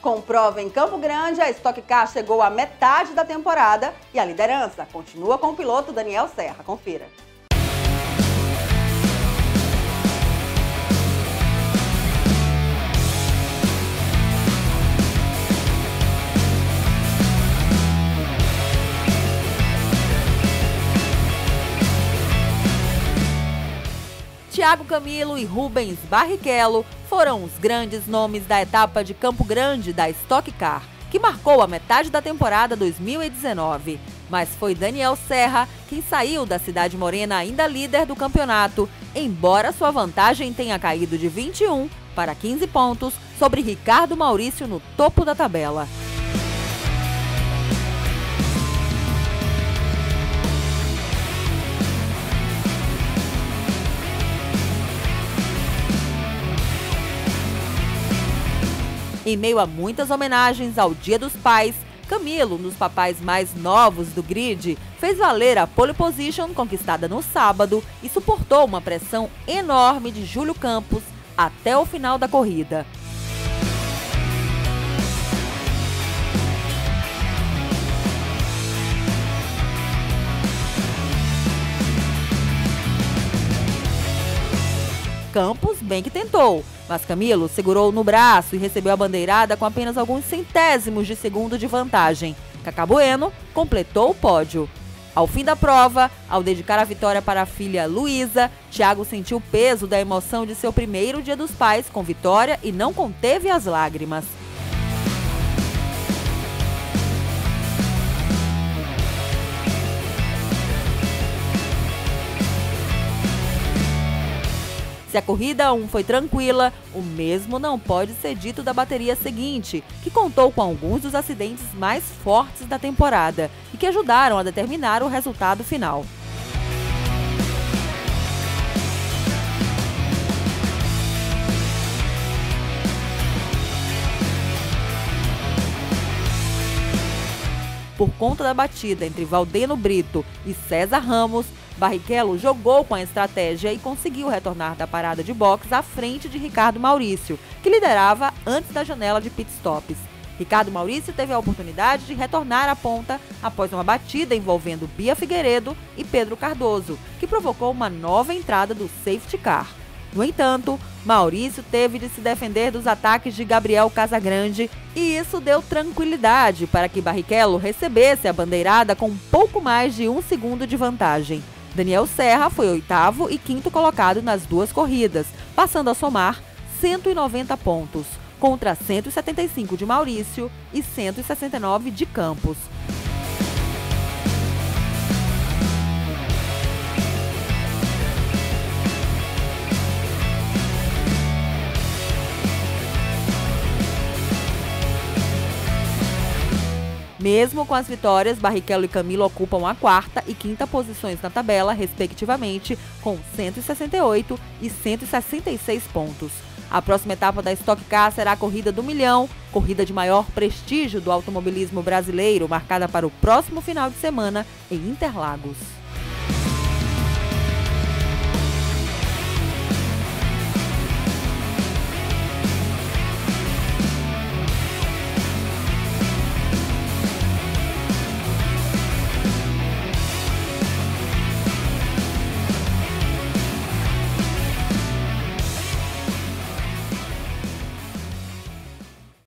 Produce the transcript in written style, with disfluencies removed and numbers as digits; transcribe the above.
Com prova em Campo Grande, a Stock Car chegou à metade da temporada e a liderança continua com o piloto Daniel Serra. Confira. Thiago Camilo e Rubens Barrichello foram os grandes nomes da etapa de Campo Grande da Stock Car, que marcou a metade da temporada 2019. Mas foi Daniel Serra quem saiu da Cidade Morena ainda líder do campeonato, embora sua vantagem tenha caído de 21 para 15 pontos sobre Ricardo Maurício no topo da tabela. Em meio a muitas homenagens ao Dia dos Pais, Camilo, um dos papais mais novos do grid, fez valer a pole position conquistada no sábado e suportou uma pressão enorme de Júlio Campos até o final da corrida. Campos bem que tentou, mas Camilo segurou no braço e recebeu a bandeirada com apenas alguns centésimos de segundo de vantagem. Cacá Bueno completou o pódio. Ao fim da prova, ao dedicar a vitória para a filha Luísa, Thiago sentiu o peso da emoção de seu primeiro Dia dos Pais com vitória e não conteve as lágrimas. Se a corrida 1 foi tranquila, o mesmo não pode ser dito da bateria seguinte, que contou com alguns dos acidentes mais fortes da temporada e que ajudaram a determinar o resultado final. Por conta da batida entre Valdeno Brito e César Ramos, Barrichello jogou com a estratégia e conseguiu retornar da parada de box à frente de Ricardo Maurício, que liderava antes da janela de pitstops. Ricardo Maurício teve a oportunidade de retornar à ponta após uma batida envolvendo Bia Figueiredo e Pedro Cardoso, que provocou uma nova entrada do safety car. No entanto, Maurício teve de se defender dos ataques de Gabriel Casagrande e isso deu tranquilidade para que Barrichello recebesse a bandeirada com pouco mais de 1 segundo de vantagem. Daniel Serra foi oitavo e quinto colocado nas duas corridas, passando a somar 190 pontos, contra 175 de Maurício e 169 de Campos. Mesmo com as vitórias, Barrichello e Camilo ocupam a quarta e quinta posições na tabela, respectivamente, com 168 e 166 pontos. A próxima etapa da Stock Car será a Corrida do Milhão, corrida de maior prestígio do automobilismo brasileiro, marcada para o próximo final de semana em Interlagos.